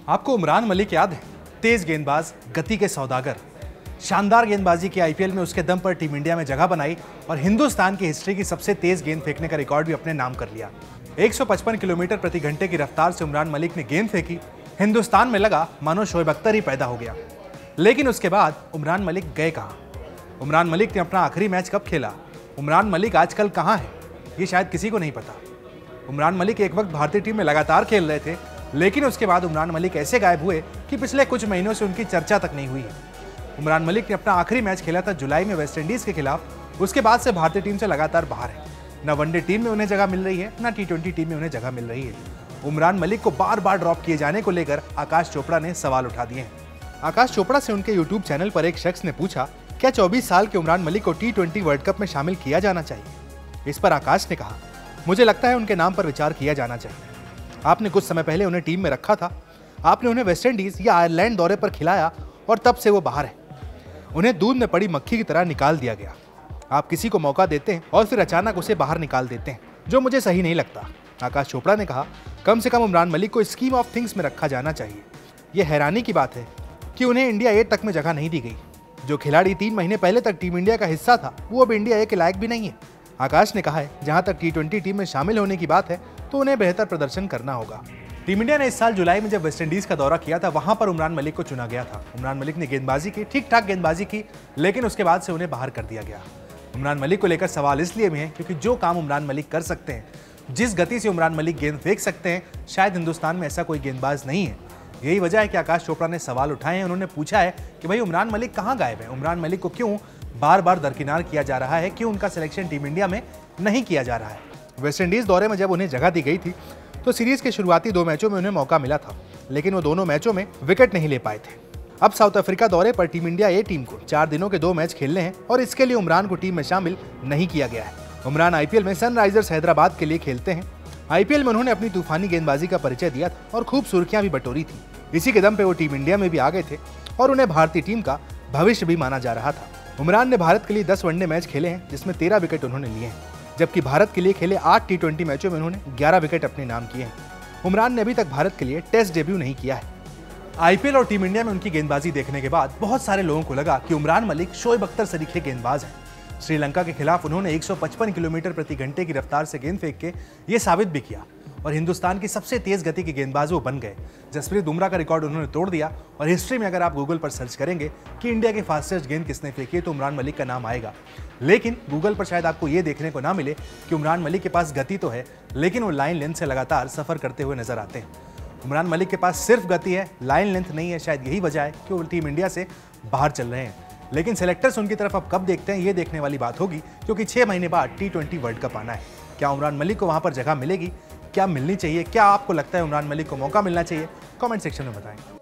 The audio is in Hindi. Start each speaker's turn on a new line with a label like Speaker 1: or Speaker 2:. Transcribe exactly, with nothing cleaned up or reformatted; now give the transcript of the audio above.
Speaker 1: आपको उमरान मलिक याद है? तेज गेंदबाज, गति के सौदागर, शानदार गेंदबाजी की आईपीएल में उसके दम पर टीम इंडिया में जगह बनाई और हिंदुस्तान की हिस्ट्री की सबसे तेज गेंद फेंकने का रिकॉर्ड भी अपने नाम कर लिया। एक सौ पचपन किलोमीटर प्रति घंटे की रफ्तार से उमरान मलिक ने गेंद फेंकी। हिंदुस्तान में लगा मानो शोएब अख्तर ही पैदा हो गया। लेकिन उसके बाद उमरान मलिक गए कहाँ? उमरान मलिक ने अपना आखिरी मैच कब खेला? उमरान मलिक आजकल कहाँ है? ये शायद किसी को नहीं पता। उमरान मलिक एक वक्त भारतीय टीम में लगातार खेल रहे थे, लेकिन उसके बाद उमरान मलिक ऐसे गायब हुए कि पिछले कुछ महीनों से उनकी चर्चा तक नहीं हुई है। उमरान मलिक ने अपना आखिरी मैच खेला था जुलाई में वेस्टइंडीज के खिलाफ। उसके बाद से भारतीय टीम से लगातार बाहर है। न वनडे टीम में उन्हें जगह मिल रही है, न टी ट्वेंटी टीम में उन्हें जगह मिल रही है। उमरान मलिक को बार बार ड्रॉप किए जाने को लेकर आकाश चोपड़ा ने सवाल उठा दिए हैं। आकाश चोपड़ा से उनके यूट्यूब चैनल पर एक शख्स ने पूछा, क्या चौबीस साल के उमरान मलिक को टी ट्वेंटी वर्ल्ड कप में शामिल किया जाना चाहिए? इस पर आकाश ने कहा, मुझे लगता है उनके नाम पर विचार किया जाना चाहिए। आपने कुछ समय पहले उन्हें टीम में रखा था, आपने उन्हें वेस्टइंडीज या आयरलैंड दौरे पर खिलाया और तब से वो बाहर है। उन्हें दूध में पड़ी मक्खी की तरह निकाल दिया गया। आप किसी को मौका देते हैं और फिर अचानक उसे बाहर निकाल देते हैं, जो मुझे सही नहीं लगता। आकाश चोपड़ा ने कहा, कम से कम उमरान मलिक को स्कीम ऑफ थिंग्स में रखा जाना चाहिए। यह हैरानी की बात है कि उन्हें इंडिया ए तक में जगह नहीं दी गई। जो खिलाड़ी तीन महीने पहले तक टीम इंडिया का हिस्सा था, वो अब इंडिया ए के लायक भी नहीं है। आकाश ने कहा है, जहां तक टी ट्वेंटी टीम में शामिल होने की बात है तो उन्हें बेहतर प्रदर्शन करना होगा। टीम इंडिया ने इस साल जुलाई में जब वेस्टइंडीज का दौरा किया था, वहां पर उमरान मलिक को चुना गया था। उमरान मलिक ने गेंदबाजी की, ठीक ठाक गेंदबाजी की, लेकिन उसके बाद से उन्हें बाहर कर दिया गया। उमरान मलिक को लेकर सवाल इसलिए भी है क्योंकि जो काम उमरान मलिक कर सकते हैं, जिस गति से उमरान मलिक गेंद फेंक सकते हैं, शायद हिंदुस्तान में ऐसा कोई गेंदबाज नहीं है। यही वजह है कि आकाश चोपड़ा ने सवाल उठाए हैं। उन्होंने पूछा है कि भाई उमरान मलिक कहाँ गायब है? उमरान मलिक को क्यों बार बार दरकिनार किया जा रहा है? क्यों उनका सिलेक्शन टीम इंडिया में नहीं किया जा रहा है? वेस्टइंडीज दौरे में जब उन्हें जगह दी गई थी तो सीरीज के शुरुआती दो मैचों में उन्हें मौका मिला था, लेकिन वो दोनों मैचों में विकेट नहीं ले पाए थे। अब साउथ अफ्रीका दौरे पर टीम इंडिया ए टीम को चार दिनों के दो मैच खेलने हैं और इसके लिए उमरान को टीम में शामिल नहीं किया गया है। उमरान आईपीएल में सनराइजर्स हैदराबाद के लिए खेलते हैं। आईपीएल में उन्होंने अपनी तूफानी गेंदबाजी का परिचय दिया था और खूब सुर्खियां भी बटोरी थी। इसी के दम पे वो टीम इंडिया में भी आ गए थे और उन्हें भारतीय टीम का भविष्य भी माना जा रहा था। उमरान ने भारत के लिए दस वनडे मैच खेले हैं, जिसमें तेरह विकेट उन्होंने लिए हैं, जबकि भारत के लिए खेले आठ टी ट्वेंटी मैचों में उन्होंने ग्यारह विकेट अपने नाम किए हैं। उमरान ने अभी तक भारत के लिए टेस्ट डेब्यू नहीं किया है। आईपीएल और टीम इंडिया में उनकी गेंदबाजी देखने के बाद बहुत सारे लोगों को लगा कि उमरान मलिक शोएब अख्तर सरीखे गेंदबाज हैं। श्रीलंका के खिलाफ उन्होंने एक सौ पचपन किलोमीटर प्रति घंटे की रफ्तार से गेंद फेंक के ये साबित भी किया और हिंदुस्तान की सबसे तेज गति के गेंदबाज वो बन गए। जसप्रीत बुमराह का रिकॉर्ड उन्होंने तोड़ दिया और हिस्ट्री में अगर आप गूगल पर सर्च करेंगे कि इंडिया के फास्टेस्ट गेंद किसने फेंकी है तो उमरान मलिक का नाम आएगा। लेकिन गूगल पर शायद आपको ये देखने को ना मिले कि उमरान मलिक के पास गति तो है, लेकिन वो लाइन लेंथ से लगातार सफर करते हुए नजर आते हैं। उमरान मलिक के पास सिर्फ गति है, लाइन लेंथ नहीं है। शायद यही वजह है कि वो टीम इंडिया से बाहर चल रहे हैं। लेकिन सेलेक्टर्स उनकी तरफ अब कब देखते हैं, ये देखने वाली बात होगी, क्योंकि छह महीने बाद टी ट्वेंटी वर्ल्ड कप आना है। क्या उमरान मलिक को वहां पर जगह मिलेगी? क्या मिलनी चाहिए? क्या आपको लगता है उमरान मलिक को मौका मिलना चाहिए? कमेंट सेक्शन में बताएं।